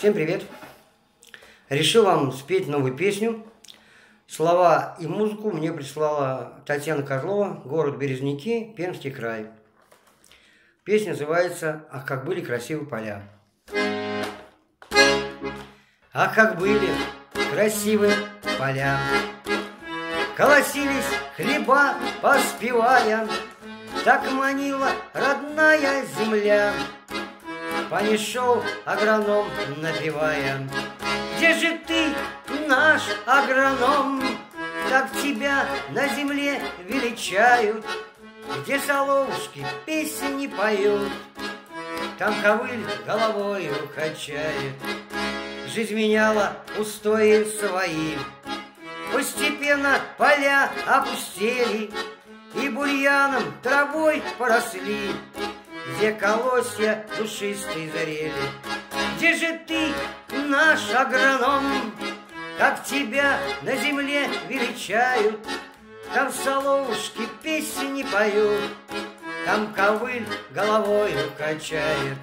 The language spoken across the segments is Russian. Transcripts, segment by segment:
Всем привет! Решил вам спеть новую песню. Слова и музыку мне прислала Татьяна Козлова, город Березники, Пермский край. Песня называется «Ах, как были красивы поля». Ах, как были красивы поля, колосились хлеба, поспевая, так манила родная земля. По ней шел агроном, напевая: где же ты, наш агроном? Так тебя на земле величают, где соловушки песни поют, там ковыль головою качает. Жизнь меняла устои свои, постепенно поля опустели и бурьяном травой поросли, где колосья душистые зарели. Где же ты, наш агроном? Как тебя на земле величают, там соловушки песни поют, там ковыль головою качает.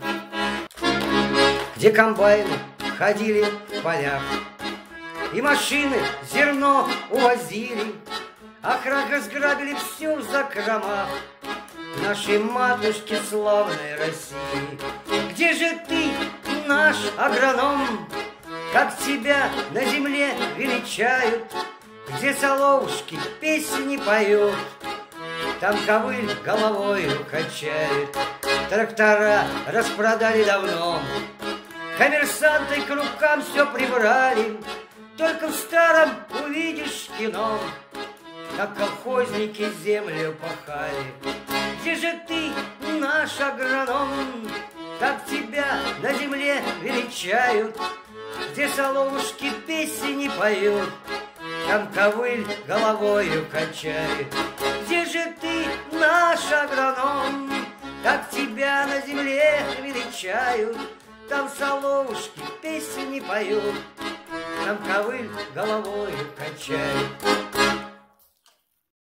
Где комбайны ходили в полях и машины зерно увозили, ах, разграбили все в закромах нашей матушки славной России. Где же ты, наш агроном? Как тебя на земле величают, где соловушки песни поют, там ковыль головою качает. Трактора распродали давно, коммерсанты к рукам все прибрали, только в старом увидишь кино, как колхозники землю пахали. Где же ты, наш агроном? Как тебя на земле величают, где соловушки песни поют, там ковыль головою качает. Где же ты, наш агроном? Как тебя на земле величают, там соловушки песни поют, там ковыль головою качает.